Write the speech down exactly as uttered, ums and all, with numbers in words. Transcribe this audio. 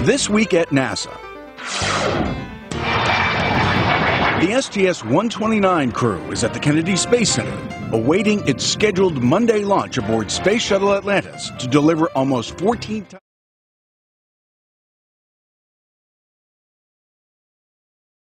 This week at NASA. The S T S one twenty-nine crew is at the Kennedy Space Center, awaiting its scheduled Monday launch aboard Space Shuttle Atlantis to deliver almost fourteen times.